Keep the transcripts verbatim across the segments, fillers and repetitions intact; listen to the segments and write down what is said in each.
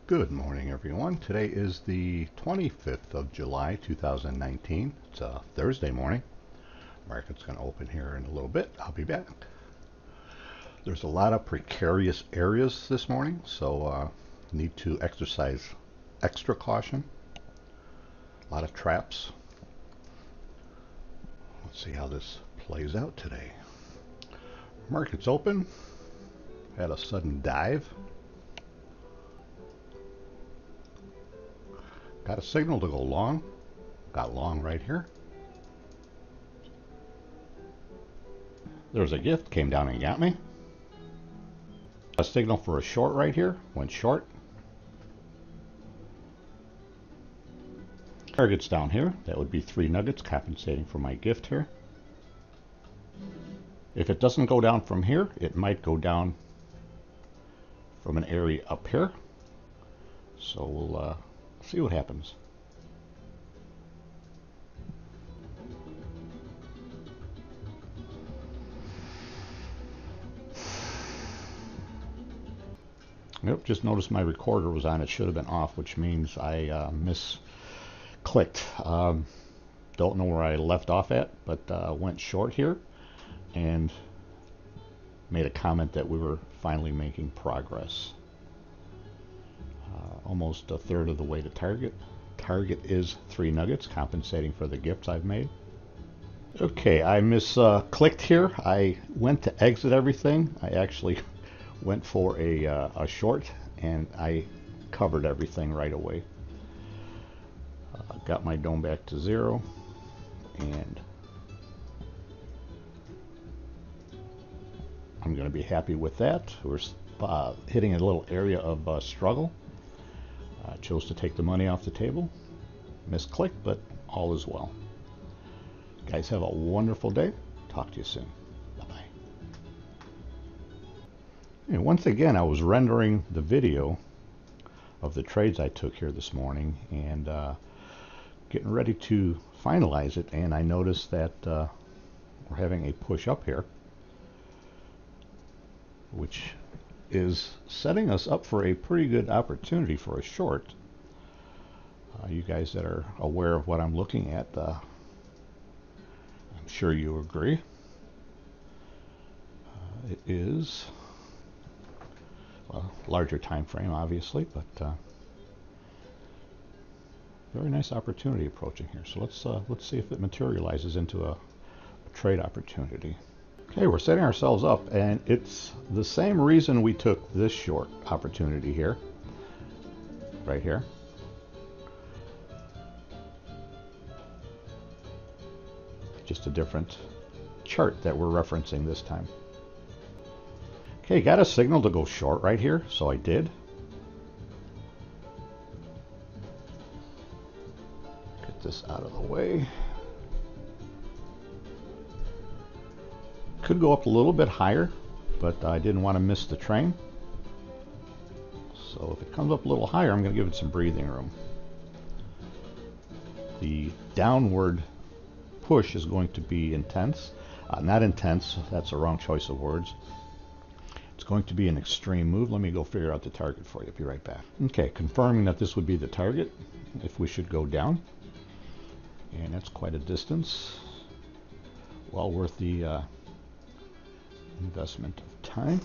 Good morning, everyone. Today is the twenty-fifth of July, two thousand nineteen. It's a Thursday morning. Market's going to open here in a little bit. I'll be back. There's a lot of precarious areas this morning, so uh, need to exercise extra caution. A lot of traps. Let's see how this plays out today. Market's open. Had a sudden dive. Got a signal to go long. Got long right here. There's a gift, came down and got me. A signal for a short right here, went short. Target's down here, that would be three nuggets compensating for my gift here. If it doesn't go down from here, it might go down from an area up here. So we'll uh, see what happens. Yep, just noticed my recorder was on. It should have been off, which means I uh, misclicked. Um, don't know where I left off at, but uh, went short here and made a comment that we were finally making progress. Uh, almost a third of the way to target. Target is three nuggets, compensating for the gifts I've made. Okay, I misclicked uh, here. I went to exit everything. I actually went for a, uh, a short, and I covered everything right away. Uh, got my dome back to zero, and I'm going to be happy with that. We're uh, hitting a little area of uh, struggle. Uh, chose to take the money off the table. Misclicked, but all is well. Guys, have a wonderful day. Talk to you soon. Bye-bye. And once again, I was rendering the video of the trades I took here this morning and uh, getting ready to finalize it, and I noticed that uh, we're having a push up here, which is setting us up for a pretty good opportunity for a short. Uh, you guys that are aware of what I'm looking at, uh, I'm sure you agree. Uh, it is a larger time frame, obviously, but uh, very nice opportunity approaching here. So let's uh, let's see if it materializes into a, a trade opportunity. Okay, we're setting ourselves up, and it's the same reason we took this short opportunity here, right here. Just a different chart that we're referencing this time. Okay, got a signal to go short right here, so I did. Get this out of the way. Could go up a little bit higher, but I didn't want to miss the train. So if it comes up a little higher, I'm going to give it some breathing room. The downward push is going to be intense. Uh, not intense, that's the wrong choice of words. It's going to be an extreme move. Let me go figure out the target for you. Be right back. Okay, confirming that this would be the target if we should go down. And that's quite a distance. Well worth the uh, investment of time.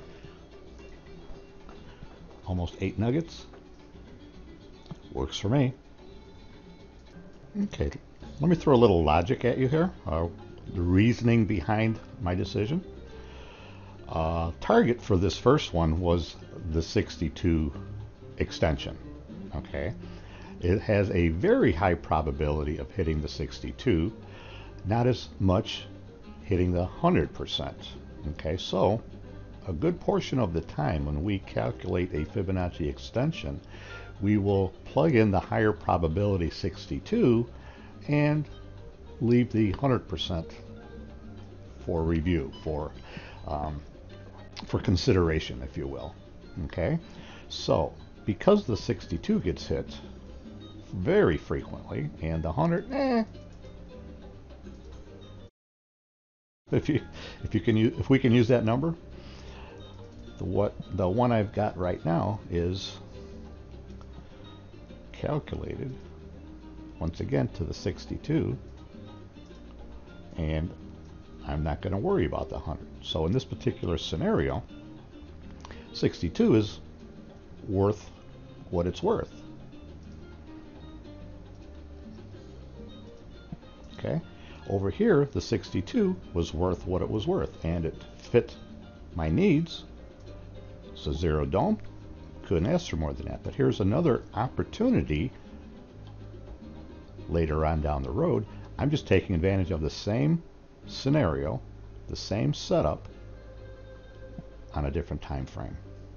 Almost eight nuggets. Works for me. Okay, let me throw a little logic at you here. Uh, the reasoning behind my decision. Uh, target for this first one was the sixty-two extension. Okay, it has a very high probability of hitting the sixty-two, not as much hitting the one hundred percent. Okay, so a good portion of the time when we calculate a Fibonacci extension, we will plug in the higher probability sixty-two and leave the one hundred percent for review, for um, for consideration, if you will. Okay, so because the sixty-two gets hit very frequently and the one hundred, eh, if you if you can use if we can use that number, the what the one I've got right now is calculated once again to the sixty-two, and I'm not going to worry about the one hundred. So in this particular scenario, sixty-two is worth what it's worth. Okay, over here the sixty-two was worth what it was worth, and it fit my needs. So zero dome, couldn't ask for more than that. But here's another opportunity later on down the road. I'm just taking advantage of the same scenario, the same setup on a different time frame.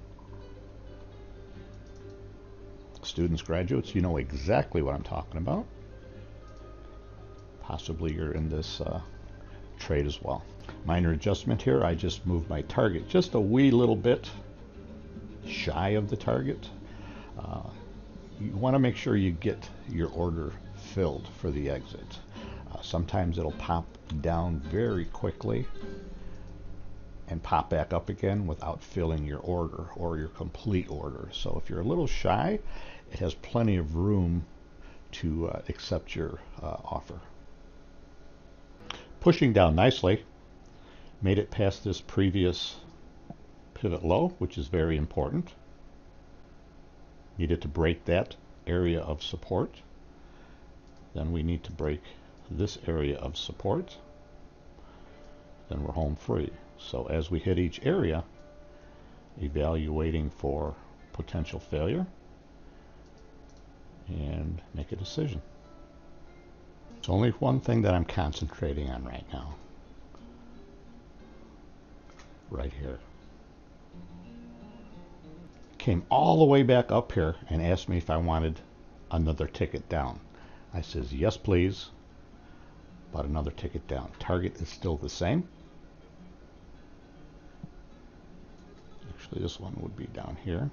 Students, graduates, you know exactly what I'm talking about. Possibly you're in this uh, trade as well. Minor adjustment here, I just moved my target just a wee little bit shy of the target. Uh, you want to make sure you get your order filled for the exit. Uh, sometimes it'll pop down very quickly and pop back up again without filling your order or your complete order. So if you're a little shy, it has plenty of room to uh, accept your uh, offer. Pushing down nicely, made it past this previous pivot low, which is very important. Needed to break that area of support. Then we need to break this area of support. Then we're home free. So as we hit each area, evaluating for potential failure and make a decision. There's only one thing that I'm concentrating on right now. Right here. Came all the way back up here and asked me if I wanted another ticket down. I says, yes, please, but another ticket down. Target is still the same. Actually, this one would be down here.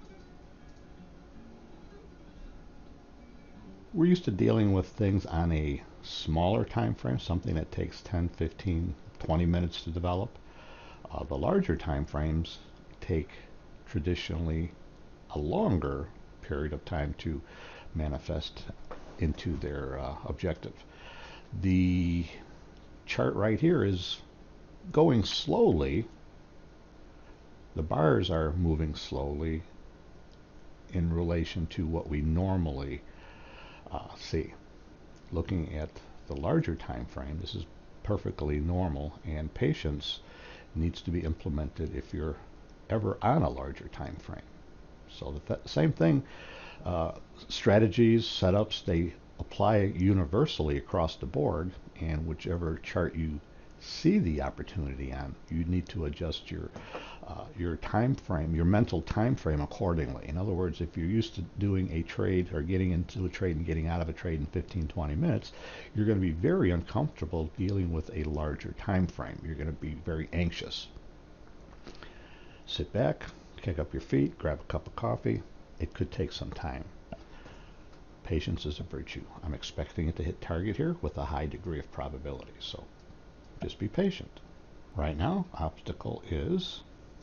We're used to dealing with things on a smaller time frame, something that takes ten, fifteen, twenty minutes to develop. Uh, the larger time frames take traditionally a longer period of time to manifest into their uh, objective. The chart right here is going slowly. The bars are moving slowly in relation to what we normally uh, see. Looking at the larger time frame, this is perfectly normal, and patience needs to be implemented if you're ever on a larger time frame. So the th same thing, uh, strategies, setups, they apply universally across the board, and whichever chart you see the opportunity on, you need to adjust your uh, your time frame, your mental time frame accordingly. In other words, if you're used to doing a trade or getting into a trade and getting out of a trade in fifteen, twenty minutes, you're going to be very uncomfortable dealing with a larger time frame. You're going to be very anxious. Sit back, kick up your feet, grab a cup of coffee. It could take some time. Patience is a virtue. I'm expecting it to hit target here with a high degree of probability, so just be patient. Right now, obstacle is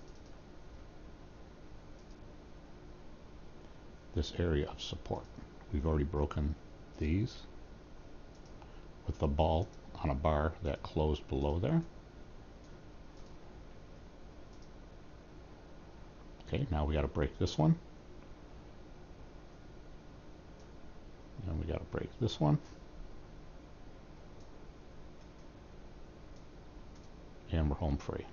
this area of support. We've already broken these with the ball on a bar that closed below there. Okay, now we got to break this one. And we got to break this one. And we're home free.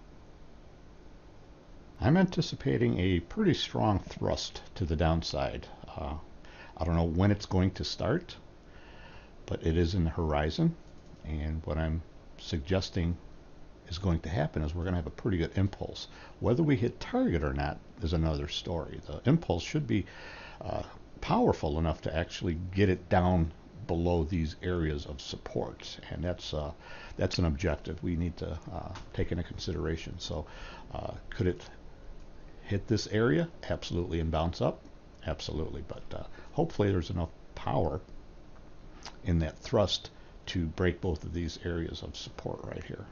I'm anticipating a pretty strong thrust to the downside. Uh, I don't know when it's going to start, but it is in the horizon. And what I'm suggesting is going to happen is we're going to have a pretty good impulse. Whether we hit target or not is another story. The impulse should be uh, powerful enough to actually get it down below these areas of support, and that's uh, that's an objective we need to uh, take into consideration. So uh, could it hit this area? Absolutely. And bounce up? Absolutely. But uh, hopefully there's enough power in that thrust to break both of these areas of support right here.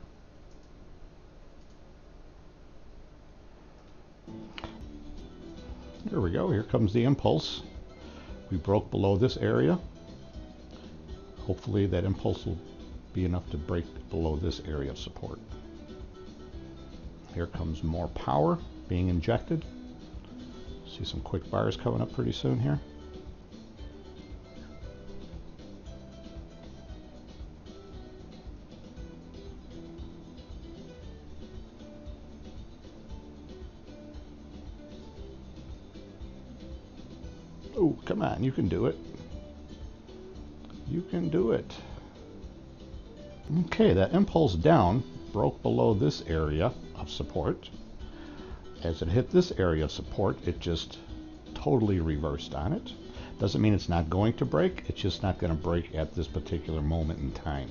Here we go. Here comes the impulse. We broke below this area. Hopefully that impulse will be enough to break below this area of support. Here comes more power being injected. See some quick bars coming up pretty soon here. Oh, come on, you can do it. You can do it. Okay, that impulse down broke below this area of support. As it hit this area of support, it just totally reversed on it. Doesn't mean it's not going to break, it's just not going to break at this particular moment in time.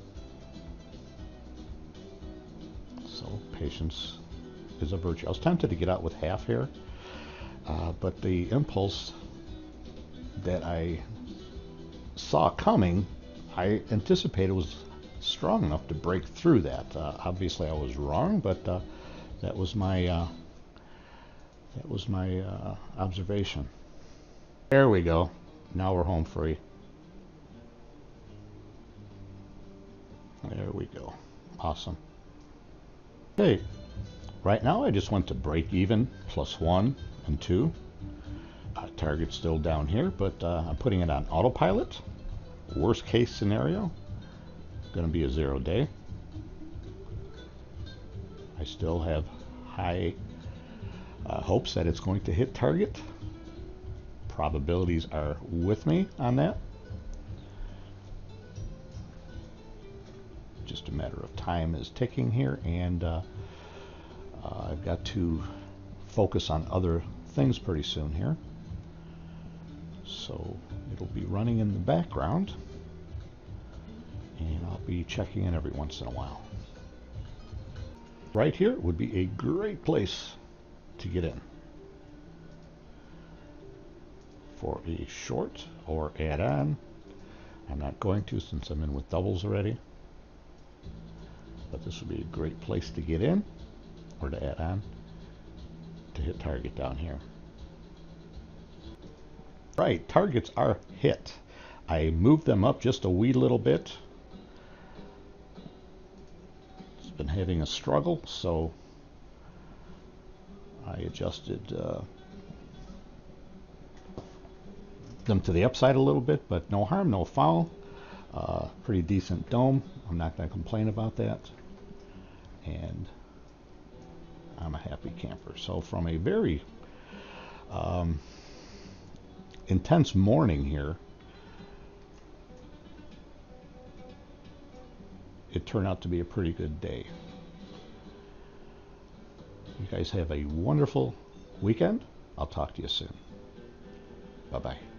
So patience is a virtue. I was tempted to get out with half here, uh, but the impulse that I saw coming, I anticipated was strong enough to break through that. Uh, obviously, I was wrong, but uh, that was my uh, that was my uh, observation. There we go. Now we're home free. There we go. Awesome. Okay. Right now, I just went to break even plus one and two. Uh, target's still down here, but uh, I'm putting it on autopilot. Worst case scenario, going to be a zero day. I still have high uh, hopes that it's going to hit target. Probabilities are with me on that. Just a matter of time is ticking here, and uh, uh, I've got to focus on other things pretty soon here. So it'll be running in the background, and I'll be checking in every once in a while. Right here would be a great place to get in for a short or add-on. I'm not going to, since I'm in with doubles already, but this would be a great place to get in or to add on to hit target down here. Right, targets are hit. I moved them up just a wee little bit. It's been having a struggle, so I adjusted uh, them to the upside a little bit, but no harm, no foul. Uh, pretty decent dome. I'm not going to complain about that. And I'm a happy camper. So from a very um, intense morning here, it turned out to be a pretty good day. You guys have a wonderful weekend. I'll talk to you soon. Bye-bye.